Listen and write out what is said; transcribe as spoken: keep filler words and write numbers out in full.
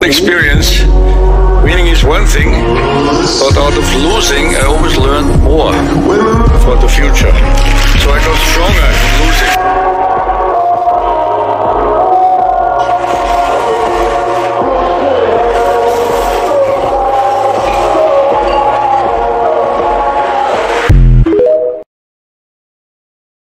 Experience, winning is one thing, but out of losing I always learned more for the future. So I got stronger.